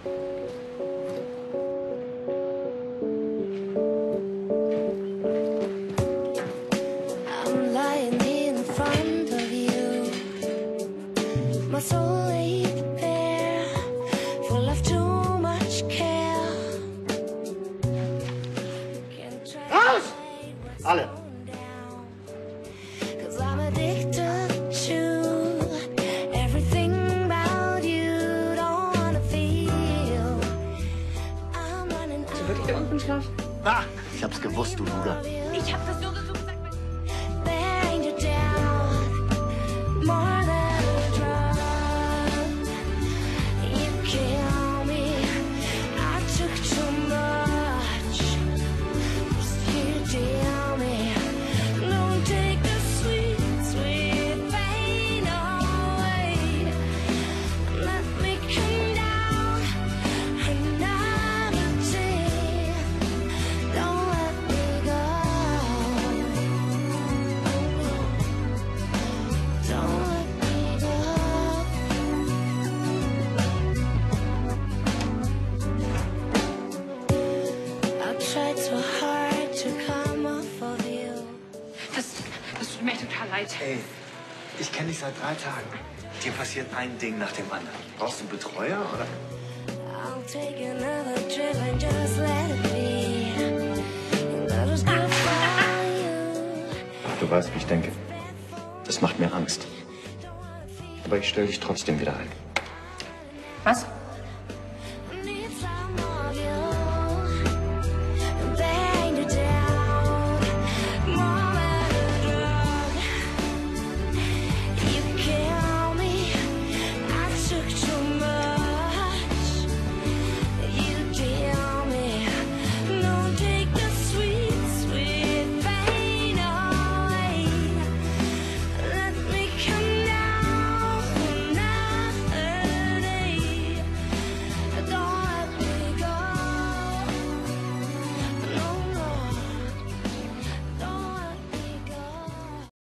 I'm lying in front of you. My soul laid bare, full of too much care. Raus! Alle! Cause I'm addicted to everything about you. Don't wanna feel I'm running out. Wirklich da unten schlafen? Ah, ich hab's gewusst, du Luder. Ich hab das nur so gesagt. Bearing you down more than a drug. You kill me. I took too much. You deal me. Don't take the sweet, sweet pain away. Let me come down another day. Don't let me go. Don't let me go. I tried so hard to come off of you. Das tut mir echt total leid. Ey, ich kenne dich seit 3 Tagen. Dir passiert ein Ding nach dem anderen. Brauchst du einen Betreuer, oder? I'll take another trip and just let it be. That was good for you. Du weißt, wie ich denke. Das macht mir Angst. Aber ich stelle dich trotzdem wieder ein. Was?